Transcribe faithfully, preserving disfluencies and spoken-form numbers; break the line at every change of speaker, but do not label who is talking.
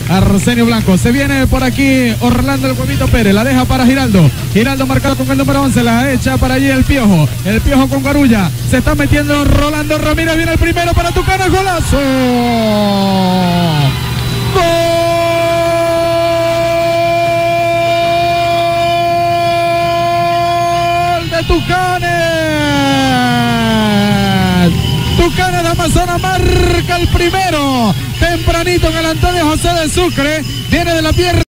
Arsenio Blanco. Se viene por aquí Orlando el Huevito Pérez. La deja para Giraldo. Giraldo marcado con el número once. La echa para allí el Piojo. El Piojo con Garulla. Se está metiendo Rolando Ramírez. Viene el primero para Tucana. ¡Golazo! ¡Gol de Tucanes! Tucanes de Amazonas marca el primero. Tempranito en el Antonio José de Sucre. Viene de la pierna.